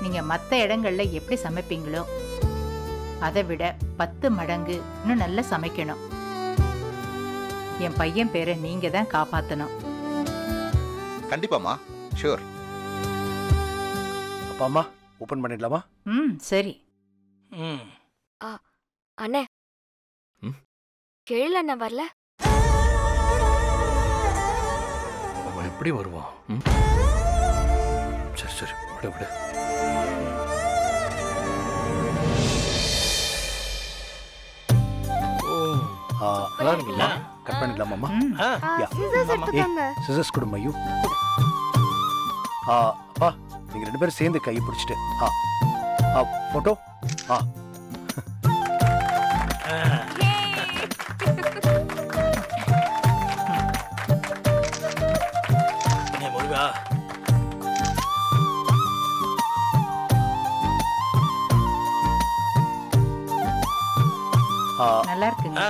நீங்க மத்த இடங்கள்ல எப்படி சமைப்பீங்களோ அதை விட 10 மடங்கு இன்னும் நல்லா சமைக்கணும். என் பையன் பேரை நீங்க தான் காப்பாத்தணும். கண்டிப்பாமா, ஷூர். அப்பா அம்மா ஓபன் பண்ணிடலாமா? சரி. அண்ணே, கேளு அண்ணா வரல. அவன் எப்படி வருவான்? சரி சரி, விடு விடு. கட் பண்ணிடலாமா? சிசர்ஸ் கொடு மையூ. அப்பா நீங்க 2 பேரும் சேர்ந்து கையை பிடிச்சிட்டு போட்டோ. நல்லா இருக்குங்க.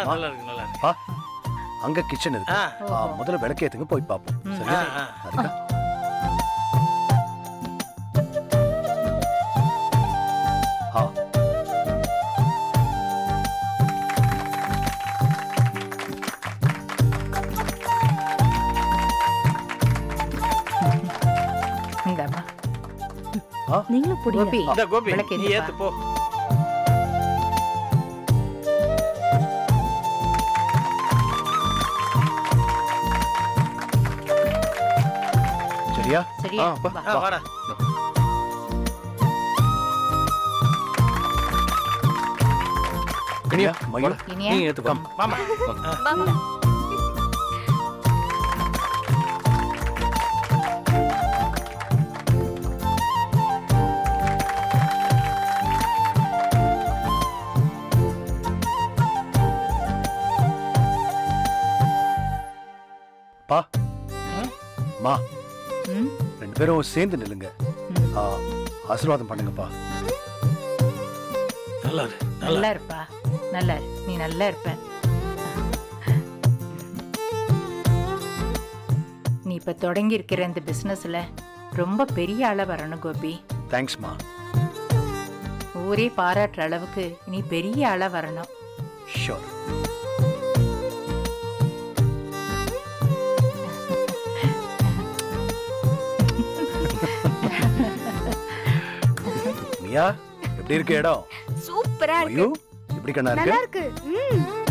அங்க கிச்சன் இருக்கு. முதல்ல விளக்கேத்துங்க, போய் பாப்போம். சரியா? அதுக்கு நீங்களும் புடி. கோபி நீ ஏத்து போ. சரியா? சரியா? வாடா. இனியா மயூர் இனியா நீ ஏத்து கம். மாமா மாமா பா மா 2 பேரும் சேர்ந்து நில்லுங்க. ஆசீர்வாதம் பண்ணுங்கப்பா. நல்லா இருப்பா, நல்லா இரு. நீ நல்லா இருப்ப. நீ இப்ப தொடங்கி இருக்கிற இந்த பிசினஸ்ல ரொம்ப பெரிய ஆளா வரணும் கோபி. தேங்க்ஸ்மா. ஊரே பாராட்டுற அளவுக்கு நீ பெரிய ஆளா வரணும். ஷூர். மியா எப்படி இருக்கு இடம்? சூப்பரா இருக்கு. எப்படி கண்ணா இருக்கு? நல்லா இருக்கு.